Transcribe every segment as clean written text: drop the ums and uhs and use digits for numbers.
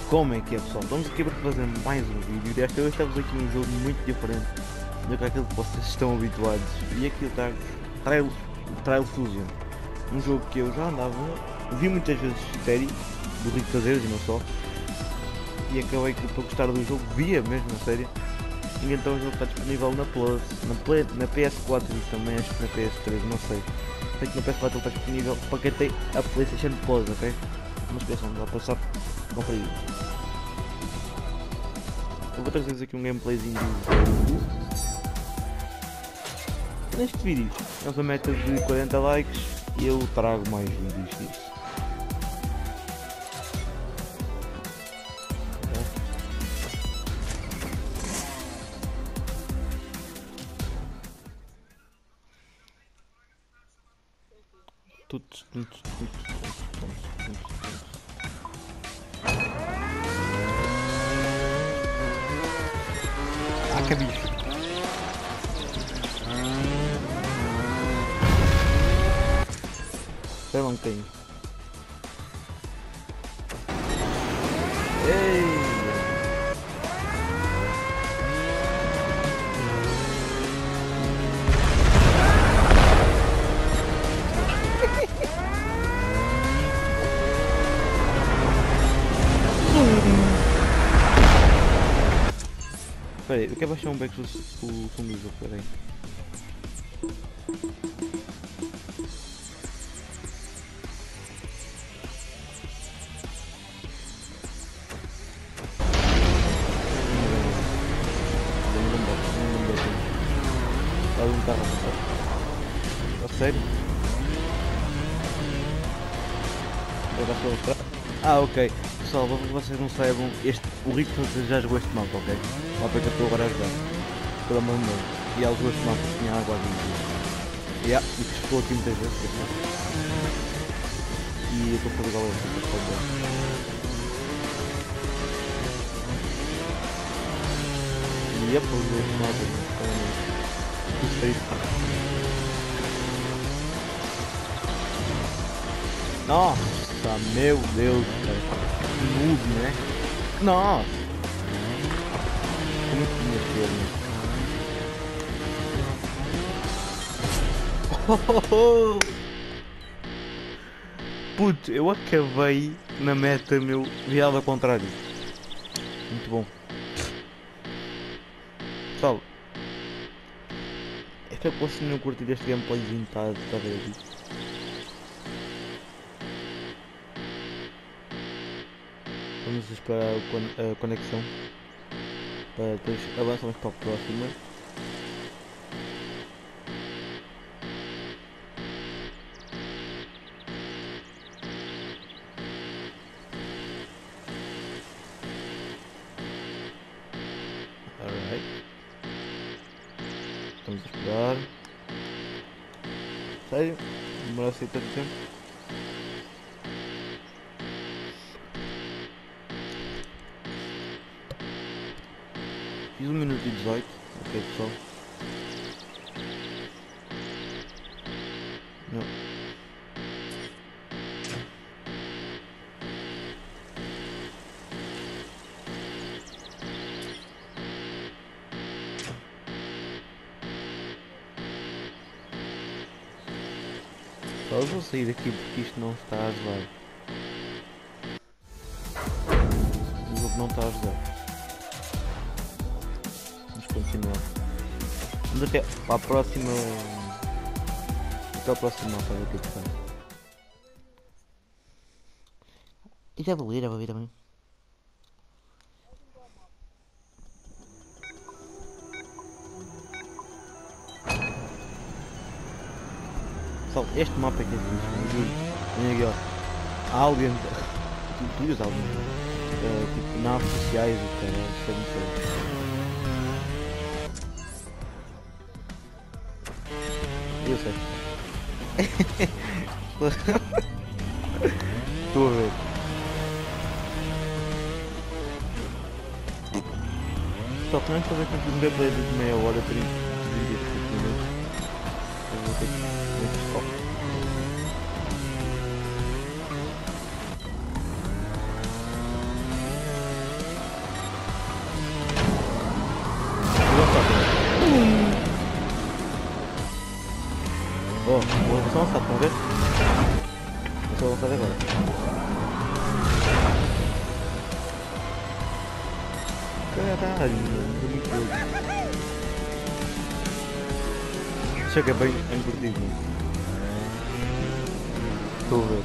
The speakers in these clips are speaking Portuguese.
Como é que é, pessoal? Estamos aqui para fazer mais um vídeo e desta vez estamos aqui num jogo muito diferente do que aquilo que vocês estão habituados. E aqui eu trago Trial Fusion, um jogo que eu já andava, vi muitas vezes série do Rico Caseiros e não só, e acabei por gostar do jogo, via mesmo a série. E então o jogo está disponível na Plus, na PS4 e também acho que na PS3, não sei. Sei que na PS4 ele está disponível para quem tem a PlayStation Plus, ok? Não esqueçam de lá passar, conferir. Eu vou trazer aqui um gameplayzinho do jogo. Neste vídeo, temos a meta de 40 likes e eu trago mais vídeos disso. Ah, que bicho! Espera um bocadinho. Ei! Espera aí, eu quero baixar um back o som do jogo, espera aí. Faz um carro a passar. A sério? Ah, ok. Pessoal, para que vocês não saibam, o Rico já jogou este mapa, ok? O mapa que eu estou agora a jogar. Pelo amor de Deus. E ele jogou este mapa, tinha água ali. E que estou aqui muitas vezes, este mapa. E eu estou a fazer igual a este, estou a fazer. E é por este mapa, não sei. Nossa, meu Deus, cara. Noob, né? Nossa! Como que mexeu, né? Putz, eu acabei na meta, meu, virado ao contrário. Muito bom. Pessoal, é que eu posso não curtir este gameplayzinho, está a ver aqui. Vamos esperar a conexão para depois avançarmos para a próxima. Alright. Estamos a esperar. Sério? Demora assim tanto tempo? Fiz 1 minuto e 18, ok pessoal. Não. Só eu vou sair daqui porque isto não está a ajudar. O jogo não está a ajudar. Continuar. Vamos até à próxima. Até ao próximo mapa, ver o que é que sai. E já vou ir também. Pessoal, este mapa é que é fixe, olha aqui ó. Aliens. Tu os aliens. Tipo naves sociais e cara, isso é muito bom. Eu sei. Estou a ver. Só que não fazer com um gameplay de meia hora, 30 minutos. Eu vou ter que stop. Oh, vou lançar, estão a ver? Vou lançar agora. Caralho, mano, é muito louco. Chega bem curtido, mano. Estou a ver.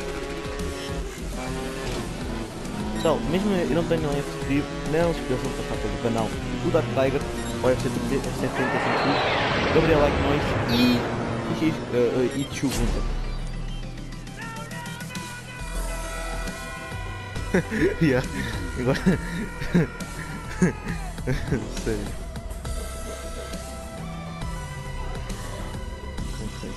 Pessoal, mesmo eu não tenho FTV, não se esqueçam de passar pelo canal do Dark Tiger, ou FC75, Gabriel Aguilhões e Tchubunta. Yeah, agora. Sério. Não sei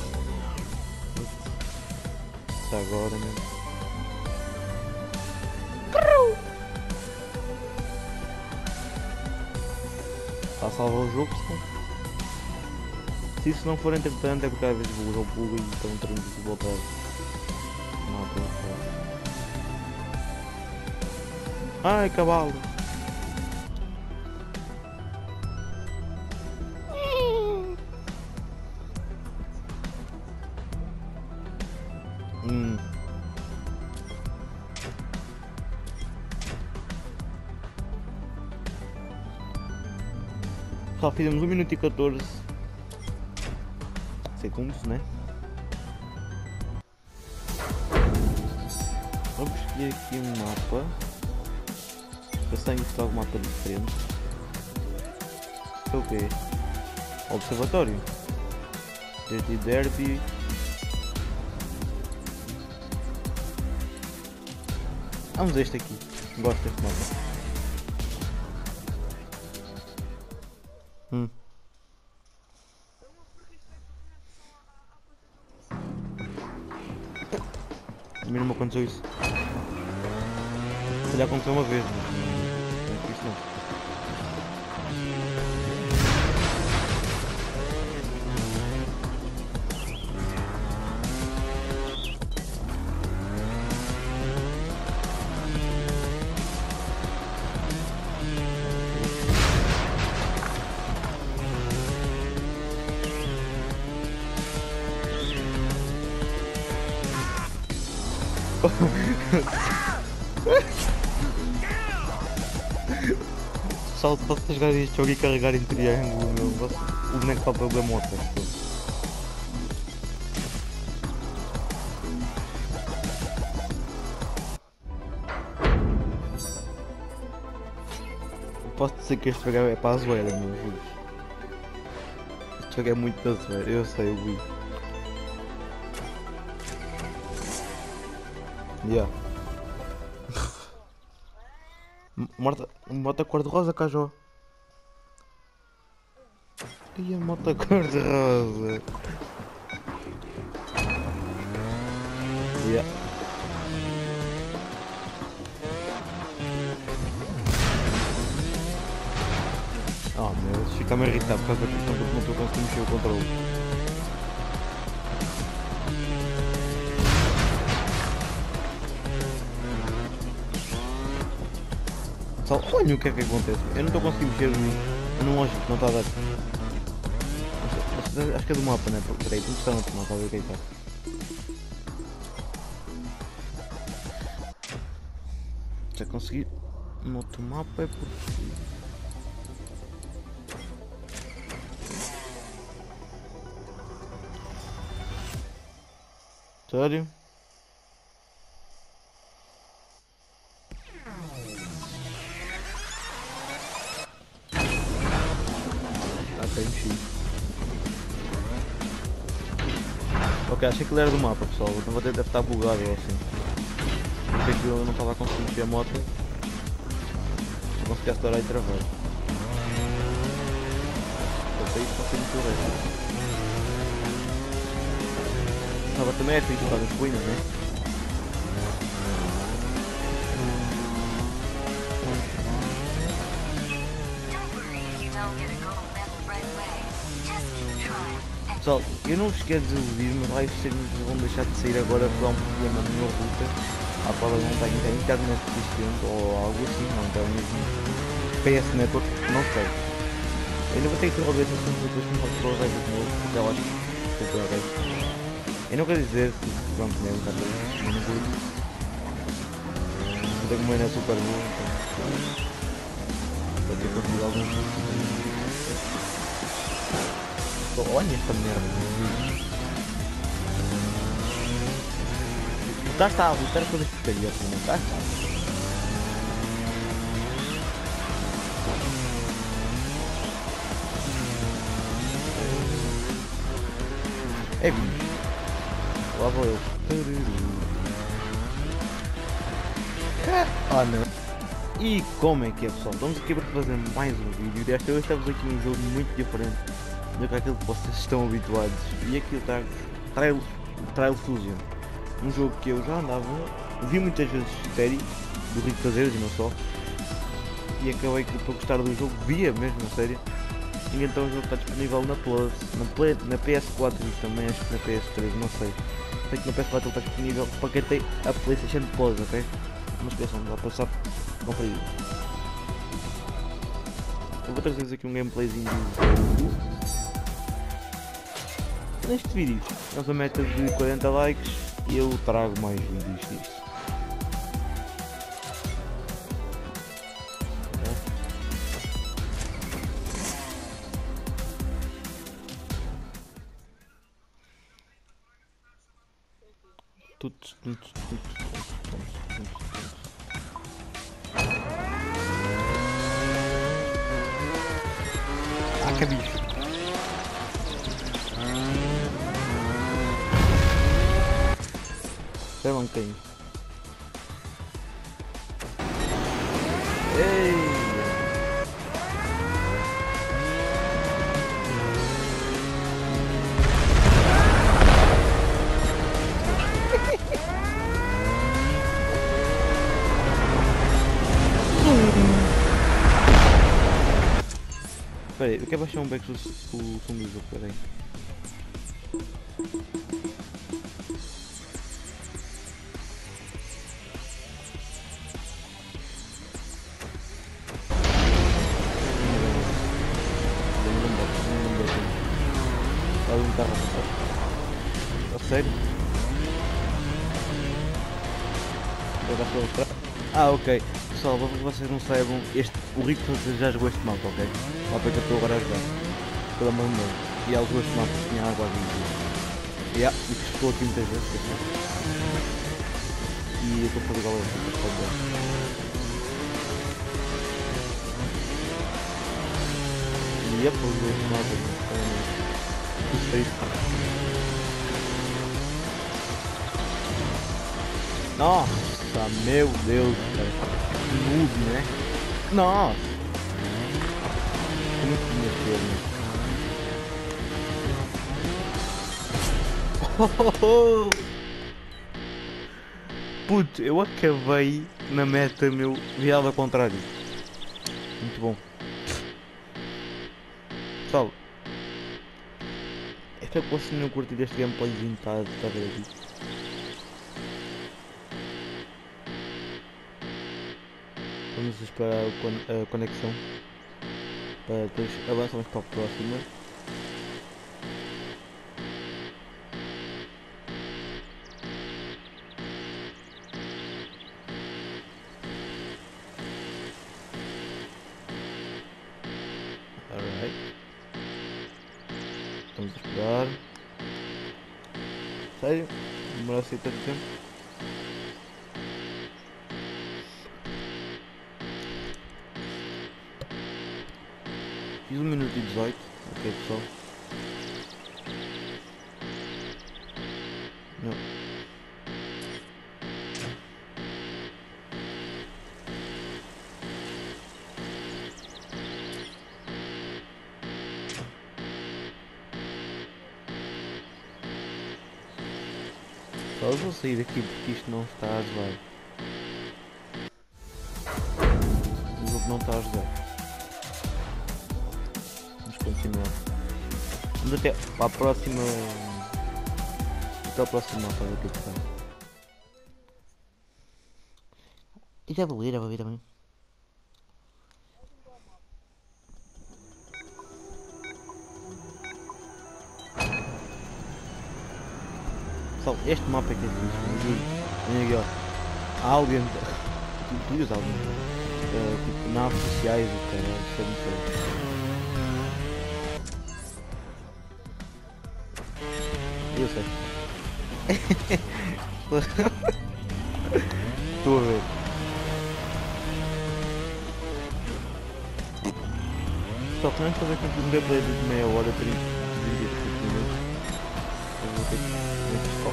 se está agora mesmo. Está a salvar o jogo, se isso não for entretanto é porque às vezes o jogo buga e então teremos de voltar. Não, ai, cavalo! Só fizemos 1 minuto e 14 segundos, né? Vamos escolher aqui um mapa. Pensar em mostrar algum mapa diferente. É o quê? Observatório. Dirty Derby. Vamos a este aqui. Gosto deste mapa. A mim não me aconteceu isso. Se calhar aconteceu uma vez, mas não é isso não. Só para jogar este jogo e carregar em triângulo, meu. O boneco está para o moto. Posso dizer que este jogo é para a zoeira, meu filho. Este jogo é muito para a zoeira, eu sei, eu vi. Yeah. Moto cor-de-rosa, Cajó. E a moto cor-de-rosa. Yeah. Oh meu, isso fica-me a irritar por causa da questão que eu não estou conseguindo mexer o controle. Só olha o que é que acontece. Eu não estou conseguindo mexer no lógico, não está a dar. Acho que é do mapa, né? Peraí, tem que estar no outro mapa a ver o que é que está. Já consegui no outro mapa é porque. Sério? Ok, achei que ele era do mapa, pessoal. Então vou deve estar bugado ou assim. Porque que eu não estava a conseguir mexer a moto. Não consegui acelerar e travar. Eu sei que consegui mexer o resto. Estava também é feito para as ruínas, né? Pessoal, eu não vos quero desiludir, mas vai ser vão deixar de sair agora por um problema na minha ruta, à qual eu não tenho internet suficiente ou algo assim, não tenho mesmo PS Network, não sei. ainda vou ter que resolver esse assunto depois que me faço pela raiva de novo, porque eu acho que estou pela raiva. Eu não quero dizer que, pronto, né, um bocado isso, eu não curto. Eu tenho uma mana super boa, então pode ter conseguido alguns. Olha esta merda. Já está a lutar com as porcarias, não está? É bicho. Lá vou eu. Ah não. E como é que é, pessoal? Estamos aqui para fazer mais um vídeo. Desta vez estamos aqui num jogo muito diferente do que aquilo que vocês estão habituados. E aqui eu trago Trial Fusion. Um jogo que eu já andava, vi muitas vezes série do Rico Fazeiros e não só. E acabei por gostar do jogo, via mesmo a série. E então o jogo está disponível na Plus, na PS4 e também acho que na PS3, não sei. Sei que na PS4 ele está disponível para quem tem a PlayStation Plus, ok? Não esqueçam de lá passar conferir. Eu vou trazer aqui um gameplayzinho do jogo. Neste vídeo, nós a meta de 40 likes e eu trago mais vídeos disto. Tuts. Ah, que bicho. Espera um bocadinho. Ei! Espera aí, eu quero baixar um back o som do jogo, espera aí. Olha um carro a sério? Ah, ok. Pessoal, para que vocês não saibam, o Rico já jogou este mapa, ok? O mapa que eu estou agora a jogar. Pela mão dele. E ele jogou este mapa, tinha água a vir. E que estou aqui muitas vezes, que e eu estou a fazer igual a ele. E é por este mapa, isso é isso. Nossa, meu Deus, cara. Noob, né? Nossa! Muito dinheiro, né? Puto, eu acabei na meta, meu, virado ao contrário. Muito bom. Pessoal, espero que vocês não curtir este gameplayzinho, está a ver aqui. Vamos esperar a conexão para depois avançarmos para a próxima. Alright. Vamos esperar. Sério? Demora assim tanto tempo? Fiz 1 minuto e 18, ok pessoal? Não. Só eu vou sair daqui porque isto não está a ajudar. O jogo não está a ajudar. Vamos continuar. Vamos até à próxima. Até ao próximo mapa daqui de cá. E já vou ir também. Pessoal, este mapa é que é fixe, não juro. Olha aqui, ó. Há alguém. Tu usas alguém? Tipo, naves sociais e caralho, isso é muito sério. Eu sei. Estou a ver. Só que não fazer com um gameplay de meia hora, 30 minutos. Eu vou ter que foco.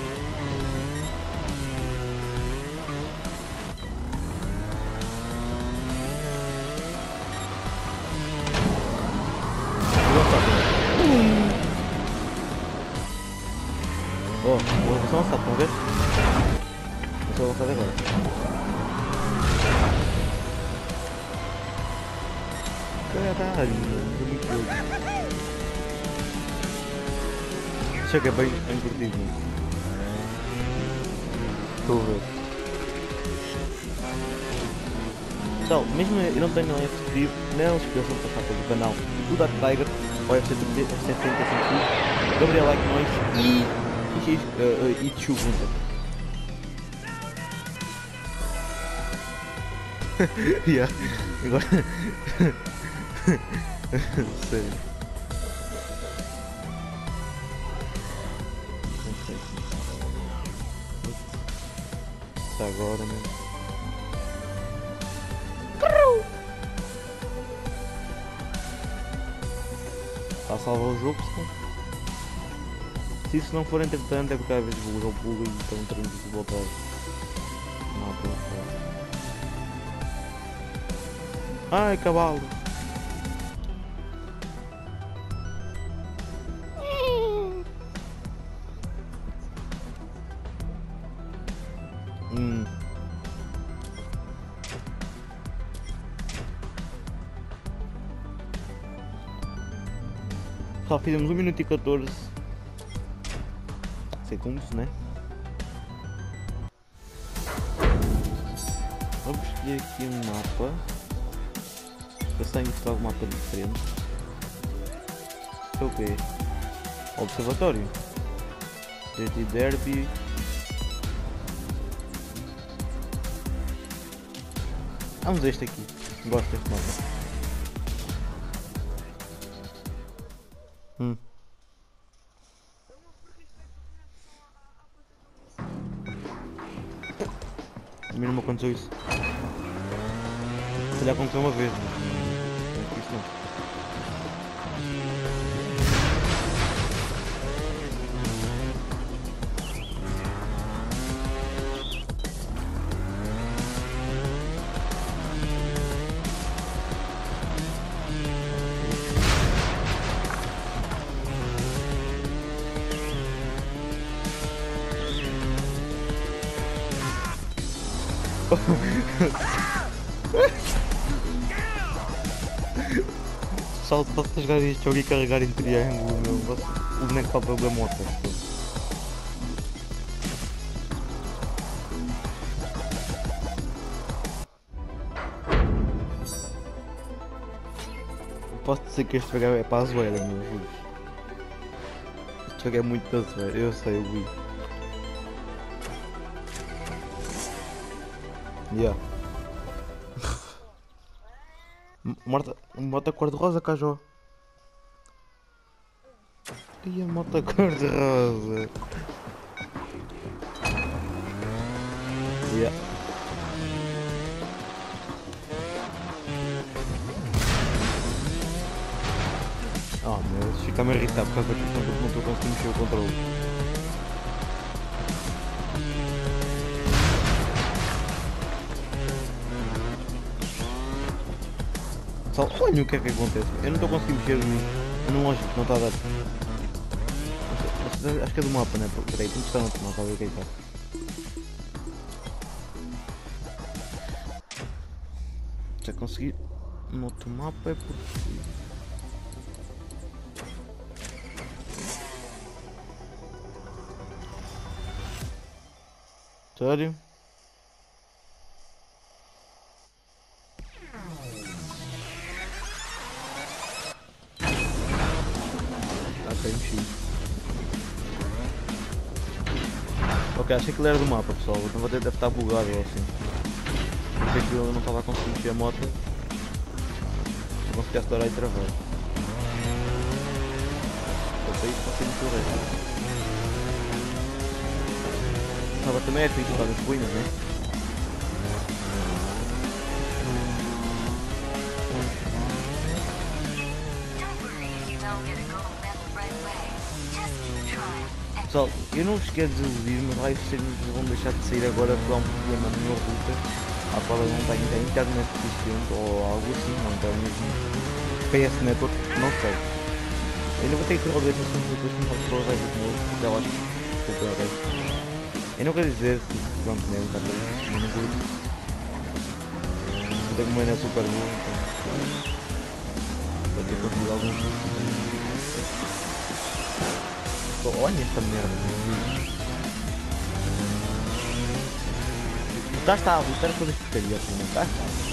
Oh, vou só lançar, estão a ver? Vou só lançar agora. Caralho, mano, é muito louco. Chega bem curtido, mano. Estou a ver. Então, mesmo eu não tenho FTV, não se esqueçam de passar pelo canal do Dark Tiger, ou FC75, Gabriel Like Noise e Tchubunta. Yeah, agora. Sério. Está agora, né? Está a salvar o jogo, se isso não for entretanto é porque às vezes o jogo buga e então teremos de voltar. Não, ai, cavalo! Só fizemos 1 minuto e 14 segundos, né? Vamos escolher aqui um mapa. Eu sei mostrar um mapa diferente. É o quê? Observatório. Dirty Derby. Vamos a este aqui. Gosto deste mapa. A mim não me aconteceu isso. Se calhar aconteceu uma vez, mas não é isso não. Só para jogar este jogo e carregar em triângulo, meu. O boneco está problema outra. Posso dizer que este jogo é para a zoeira, meu. Este jogo é muito para a zoeira, eu sei, eu vi. Yeah. Mota cor-de-rosa, Cajó. E a moto cor-de-rosa. Yeah. Oh meu, isso fica-me a irritar por causa da questão de que não estou conseguindo mexer o controle. Só olha o que é que acontece. Eu não estou conseguindo mexer no lógico, não está a dar. Acho que é do mapa, né? Peraí, tem que estar no outro mapa a ver o que é que está. Já consegui no outro mapa é porque. Sério? Tá bem cheio. Ok, achei que ele era do mapa, pessoal. Então vou deve estar bugado ou assim. Achei que eu não estava a conseguir mexer a moto. Não consegui acelerar e travar. Foi isso que passei muito reto. Estava também a ter que estar nas ruínas, né? Pessoal, eu não vos quero desiludir, mas vai ser vão deixar de sair agora porque há um problema no meu router à qual eu não tenho internet suficiente ou algo assim, não tenho mesmo PS Network, não sei. Eu ainda vou ter que resolver esse assunto depois que me faço para o resto de novo, porque eu acho que vou para o resto. Eu não quero dizer que pronto, né, um bocado eu não curto. Eu tenho uma internet super boa, então vou ter que conseguir alguns. Olha esta merda. Já está a lutar com as porcarias, não está?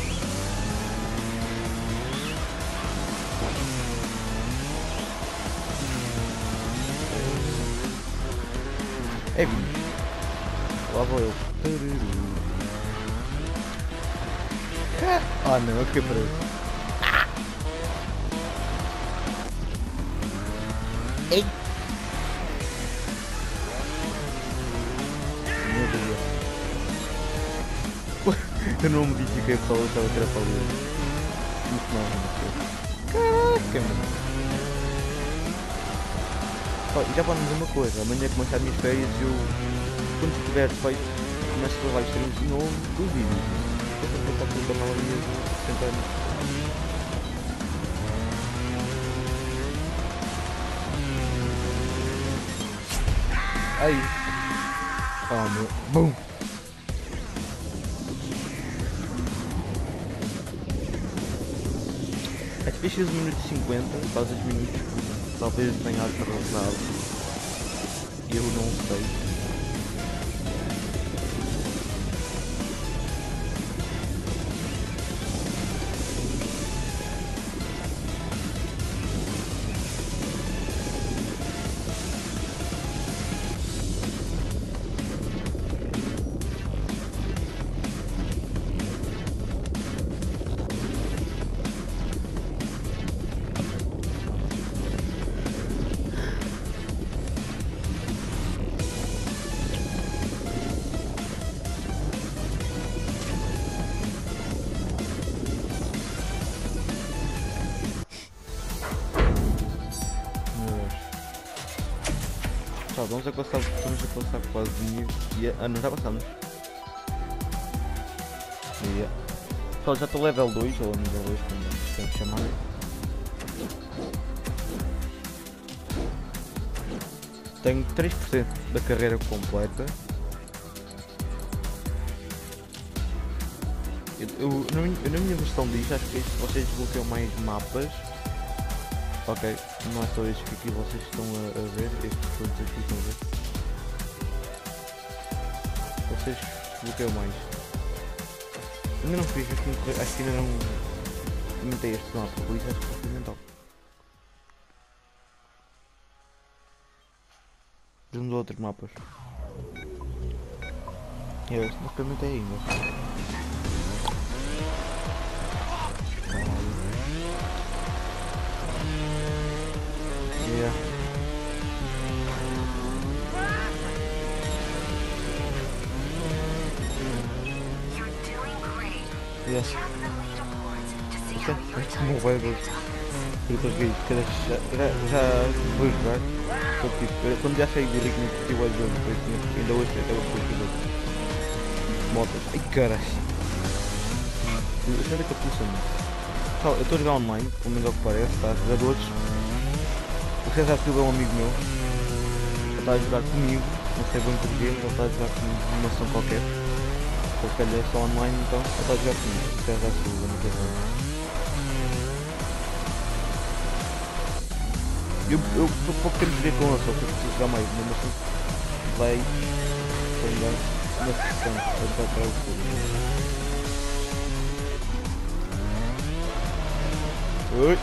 É bicho. Lá vou eu. Ah não, eu fiquei preso. Ei! Meu Deus. Eu não me modifiquei para o estava a tirar para ali. Muito mal, não. Caraca, mano. Oh, e já vamos dizer uma coisa, amanhã começar as minhas férias eu, quando tiver feito, começo a gravar streams de novo do vídeo. Eu vou tentar pelo canal ali, tentar. Aí. Oh meu. Bum! As fichas de minuto 50, quase 2 minutos, talvez tenha atrasado. Eu não sei. Vamos a passar quase não, já passamos. Pessoal, já estou level 2 ou nível 2, como tem que chamar. Tenho 3% da carreira completa. Na minha versão disto, acho que vocês desbloqueiam mais mapas. Ok, não é só estes que aqui vocês estão a ver, estes todos aqui estão a ver. Vocês desbloqueiam mais. Ainda não fiz aqui, acho que ainda não metei este mapa, por isso acho que vou experimentar. Vamos a outros mapas. Este não experimentei ainda. Yeah. Yes. Este não vai ver. Depois vi, já vou jogar. Tipo, quando já saí do ritmo que eu jogo, ainda hoje até vou fazer motos. Ai caras. Isso é da capulsa, mano. Eu estou a jogar online, pelo menos ao que parece, tá? Jogadores. O César Silva é um amigo meu, ele está a jogar comigo, não sei bem porquê, mas ele está a jogar comigo numa ação qualquer. Porque ele é só online, então ele está a jogar comigo, o César Silva, não sei como. Eu pouco tempo joguei com ele, só que eu preciso jogar mais, mesmo assim vai pegar uma sessão, vai estar atrás de tudo. Oi!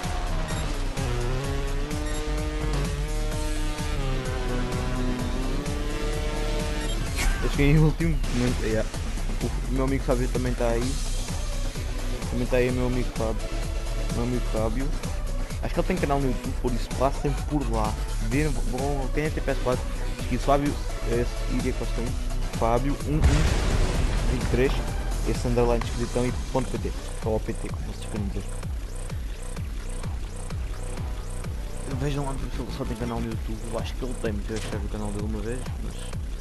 fiquei em último, mas o meu amigo Fábio também está aí. Também está aí o meu amigo Fábio. Meu amigo Fábio. Acho que ele tem canal no YouTube, por isso passem por lá. Vejam, quem é TPS4, esqueci Fábio, iria Costa 1, Fábio 1123, esse underline escritão e ponto .pt, ou PT, como vocês querem dizer. Vejam lá, porque ele só tem canal no YouTube, eu acho que ele tem, porque eu já vi o canal dele uma vez, mas